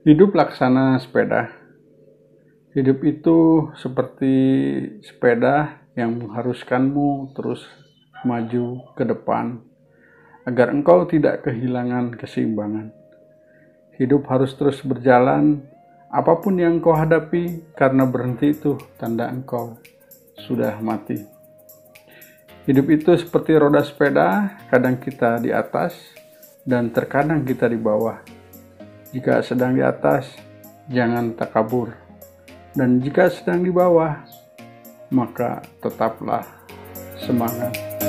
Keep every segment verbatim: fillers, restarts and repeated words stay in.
Hidup laksana sepeda. Hidup itu seperti sepeda yang mengharuskanmu terus maju ke depan, agar engkau tidak kehilangan keseimbangan. Hidup harus terus berjalan, apapun yang engkau hadapi, karena berhenti itu tanda engkau sudah mati. Hidup itu seperti roda sepeda, kadang kita di atas dan terkadang kita di bawah. Jika sedang di atas, jangan takabur. Dan jika sedang di bawah, maka tetaplah semangat.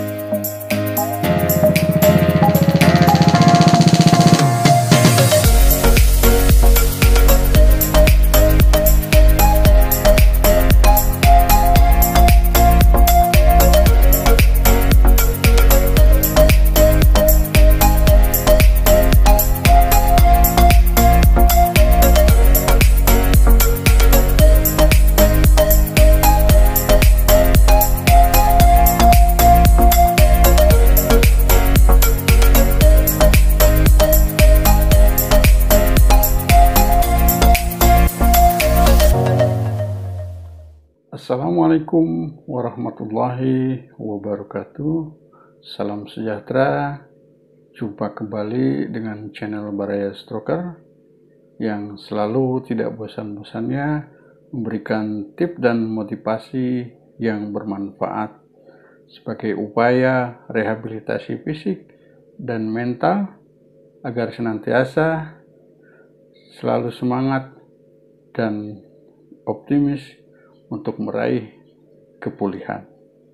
Assalamualaikum warahmatullahi wabarakatuh. Salam sejahtera. Jumpa kembali dengan channel Baraya Stroker yang selalu tidak bosan-bosannya memberikan tips dan motivasi yang bermanfaat sebagai upaya rehabilitasi fisik dan mental agar senantiasa selalu semangat dan optimis untuk meraih kepulihan.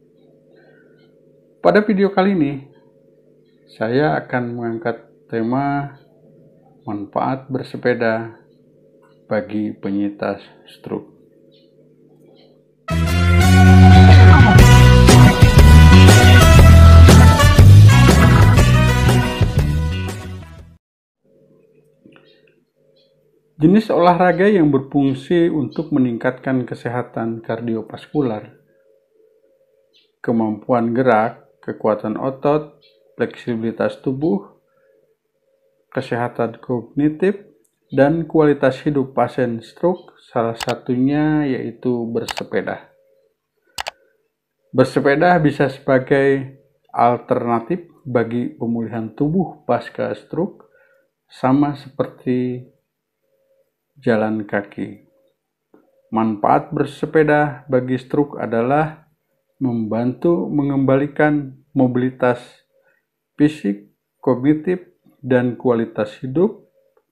Pada video kali ini, saya akan mengangkat tema manfaat bersepeda bagi penyintas stroke. Jenis olahraga yang berfungsi untuk meningkatkan kesehatan kardiovaskular, kemampuan gerak, kekuatan otot, fleksibilitas tubuh, kesehatan kognitif, dan kualitas hidup pasien stroke, salah satunya yaitu bersepeda. Bersepeda bisa sebagai alternatif bagi pemulihan tubuh pasca stroke, sama seperti jalan kaki. Manfaat bersepeda bagi stroke adalah membantu mengembalikan mobilitas fisik, kognitif, dan kualitas hidup.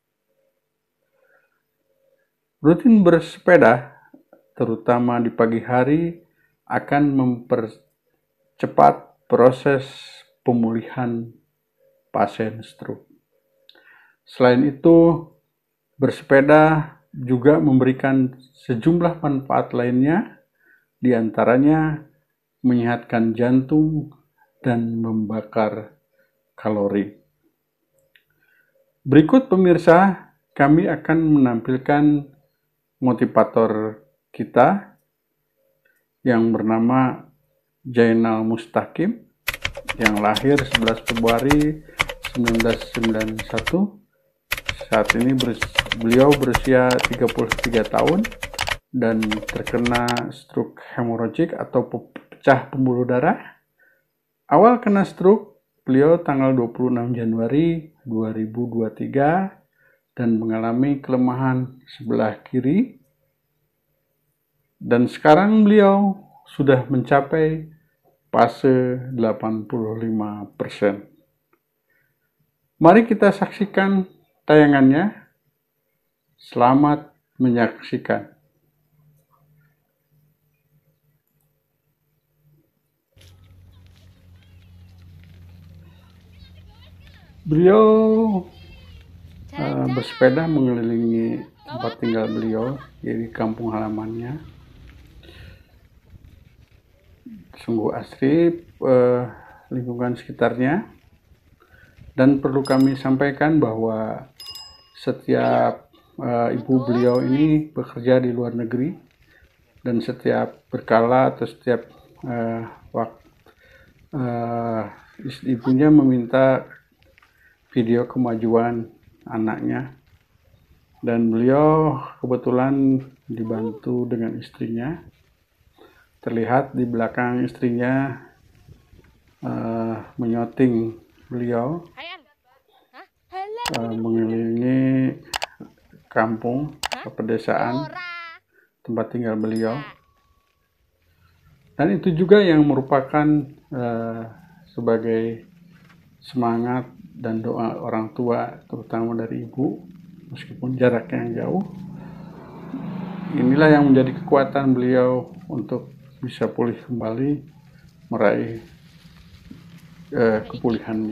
Rutin bersepeda, terutama di pagi hari, akan mempercepat proses pemulihan pasien stroke. Selain itu, bersepeda juga memberikan sejumlah manfaat lainnya, diantaranya menyehatkan jantung dan membakar kalori. Berikut pemirsa, kami akan menampilkan motivator kita yang bernama Jainal Mustaqim yang lahir sebelas Februari seribu sembilan ratus sembilan puluh satu. Saat ini beliau berusia tiga puluh tiga tahun dan terkena stroke hemoragik atau pecah pembuluh darah. Awal kena stroke beliau tanggal dua puluh enam Januari dua ribu dua puluh tiga dan mengalami kelemahan sebelah kiri. Dan sekarang beliau sudah mencapai fase delapan puluh lima persen. Mari kita saksikan tayangannya. Selamat menyaksikan. Beliau uh, bersepeda mengelilingi tempat tinggal beliau, yaitu kampung halamannya. Sungguh asri uh, lingkungan sekitarnya. Dan perlu kami sampaikan bahwa setiap uh, ibu beliau ini bekerja di luar negeri, dan setiap berkala atau setiap uh, waktu uh, ibunya meminta video kemajuan anaknya Dan beliau kebetulan dibantu dengan istrinya. Terlihat di belakang istrinya uh, menyoting beliau uh, mengelilingi kampung pedesaan tempat tinggal beliau. Dan itu juga yang merupakan uh, sebagai semangat dan doa orang tua, terutama dari ibu, meskipun jaraknya yang jauh. Inilah yang menjadi kekuatan beliau untuk bisa pulih kembali, meraih uh, kepulihannya.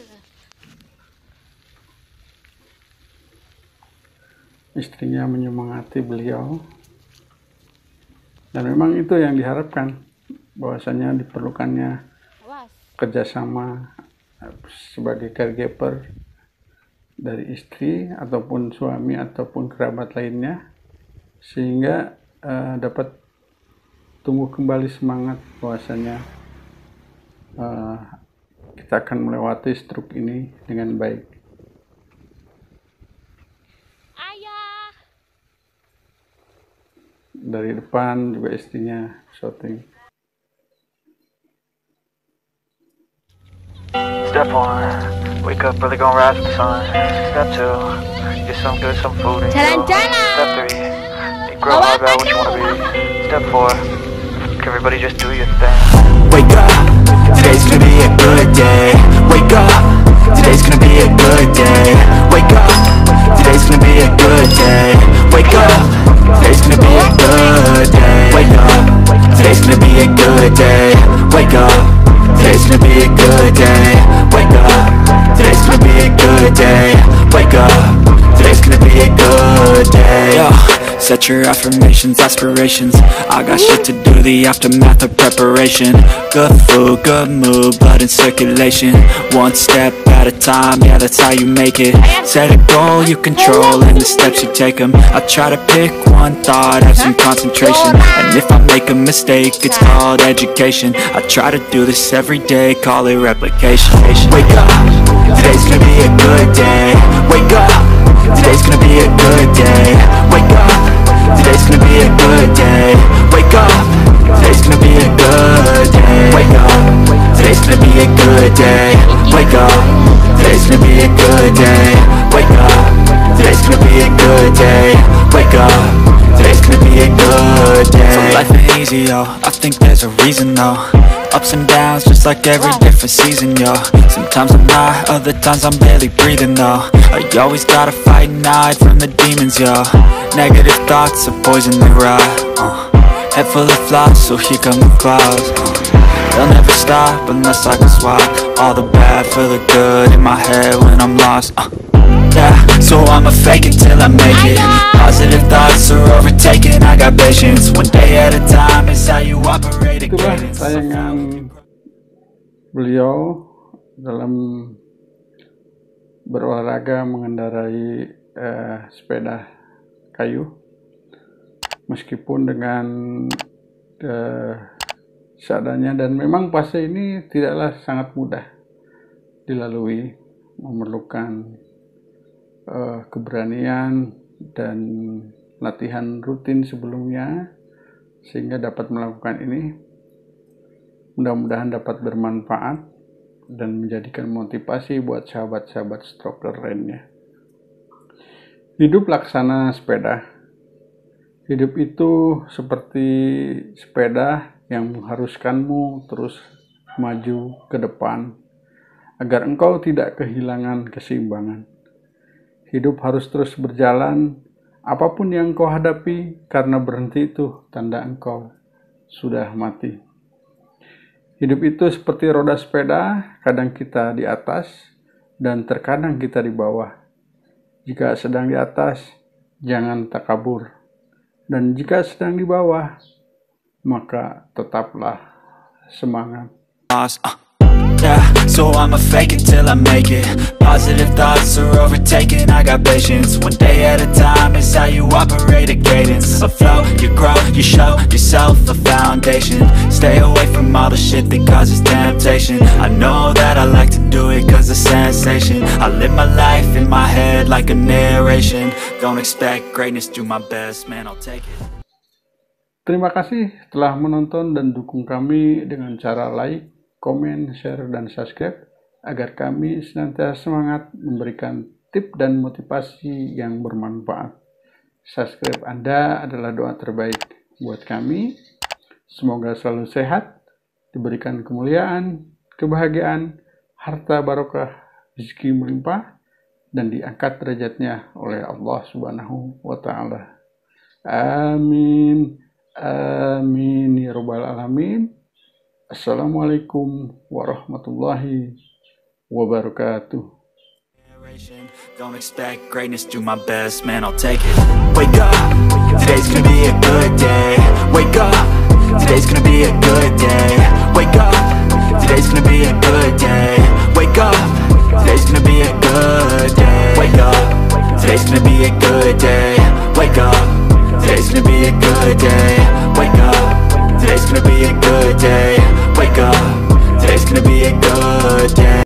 Istrinya menyemangati beliau, dan memang itu yang diharapkan, bahwasanya diperlukannya kerjasama sebagai caregiver dari istri ataupun suami ataupun kerabat lainnya, sehingga uh, dapat tumbuh kembali semangat bahwasanya uh, kita akan melewati stroke ini dengan baik. Ayah. Dari depan juga istrinya shooting. Step one, wake up early, gonna rise with the sun. Step two, get some good, some food and Jalan-jalan. Step three, think real hard about what you wanna be. Step four, everybody just do your thing. Wake up, today's gonna be a good day. Wake up, today's gonna be a good day. Wake up, today's gonna be a good day. Wake up, today's gonna be a good day. Wake up, today's gonna be a good day. Wake up, today's gonna be a good day. Wake up, today's gonna be a good day. Wake up, today's gonna be a good day. Yo, set your affirmations, aspirations. I got shit to do, the aftermath of preparation. Good food, good mood, blood in circulation. One step at a time, yeah, that's how you make it. Set a goal you control and the steps you take them. I try to pick one thought, have some concentration. And if I make a mistake, it's called education. I try to do this every day, call it replication. Wake up, today's gonna be a good day. Wake up, today's gonna be a good day. Wake up, today's gonna be a good day. Wake up, today's gonna be a good day. Wake up, today's gonna be a good day. Wake up, today's gonna be a good day. Wake up, today's gonna be a good day. Wake up, today's gonna be a good day. So life ain't easy, yo, I think there's a reason though. Ups and downs, just like every different season, yo. Sometimes I'm high, other times I'm barely breathing, though. I always gotta fight and hide from the demons, yo. Negative thoughts are poison they ride, uh. Head full of flies, so here come the clouds, uh. They'll never stop unless I can swap all the bad for the good in my head when I'm lost, uh. Yeah, so I'ma fake it till I make it. Positive thoughts are overtaken, I got patience. One day at a time is how you operate. Itulah tayangan beliau dalam berolahraga mengendarai eh, sepeda kayu, meskipun dengan eh, seadanya, dan memang fase ini tidaklah sangat mudah dilalui, memerlukan Uh, keberanian dan latihan rutin sebelumnya sehingga dapat melakukan ini. Mudah-mudahan dapat bermanfaat dan menjadikan motivasi buat sahabat-sahabat stroker lainnya. Hidup laksana sepeda. Hidup itu seperti sepeda yang mengharuskanmu terus maju ke depan agar engkau tidak kehilangan keseimbangan. Hidup harus terus berjalan, apapun yang engkau hadapi, karena berhenti itu tanda engkau sudah mati. Hidup itu seperti roda sepeda, kadang kita di atas dan terkadang kita di bawah. Jika sedang di atas, jangan takabur. Dan jika sedang di bawah, maka tetaplah semangat. Yeah, so I'ma fake it till I make it. Positive thoughts are overtaken, I got patience. One day at a time is how you operate a cadence. A flow, you grow, you show yourself a foundation. Stay away from all the shit that causes temptation. I know that I like to do it cause it's sensation. I live my life in my head like a narration. Don't expect greatness, do my best, man, I'll take it. Terima kasih telah menonton dan dukung kami dengan cara like, komen, share, dan subscribe agar kami senantiasa semangat memberikan tip dan motivasi yang bermanfaat. Subscribe Anda adalah doa terbaik buat kami. Semoga selalu sehat, diberikan kemuliaan, kebahagiaan, harta barokah, rezeki melimpah, dan diangkat derajatnya oleh Allah Subhanahu wa Ta'ala. Amin. Amin ya rabbal alamin. Assalamualaikum warahmatullahi wabarakatuh. Don't expect greatness, do my best, man, I'll take it. Wake up, today's gonna be a good day. Wake up, today's gonna be a good day. Wake up, today's gonna be a good day. Wake up, today's gonna be a good day. Wake up, today's gonna be a good day. Wake up, today's gonna be a good day. Wake up, today's gonna be a good day.